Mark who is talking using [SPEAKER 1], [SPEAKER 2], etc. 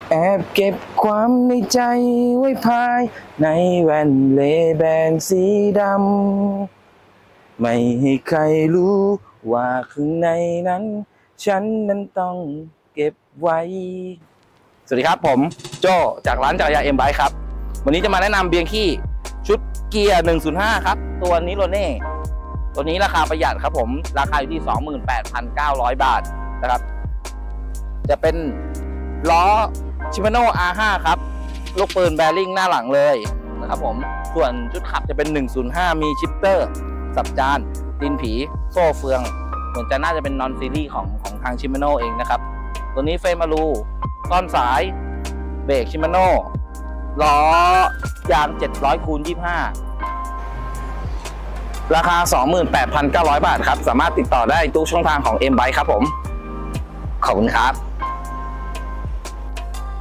[SPEAKER 1] แอบเก็บความในใจไว้ภายในแว่นเลแบนสีดำไม่ให้ใครรู้ว่าข้างในนั้นฉันนั้นต้องเก็บไว้สวัสดีครับผมโจจากร้านจักรยานเอ็มไบค์ครับวันนี้จะมาแนะนำเบียงขี้ชุดเกียร์105ครับตัวนี้โรเน่ตัวนี้ราคาประหยัดครับผมราคาอยู่ที่ 28,900 บาทนะครับจะเป็นล้อชิมาโน่ R5 ครับลูกปืนแบริ่งหน้าหลังเลยนะครับผมส่วนชุดขับจะเป็น105มีชิปเตอร์สับจานตีนผีโซ่เฟืองเหมือนจะน่าจะเป็นนอนซีรีส์ของทางชิมาโน่เองนะครับตัวนี้เฟรมอลูซ่อนสายเบรกชิมาโน่ล้อยาง700x25ราคา 28,900 บาทครับสามารถติดต่อได้ทุกช่องทางของ M Bike ครับผมขอบคุณครับ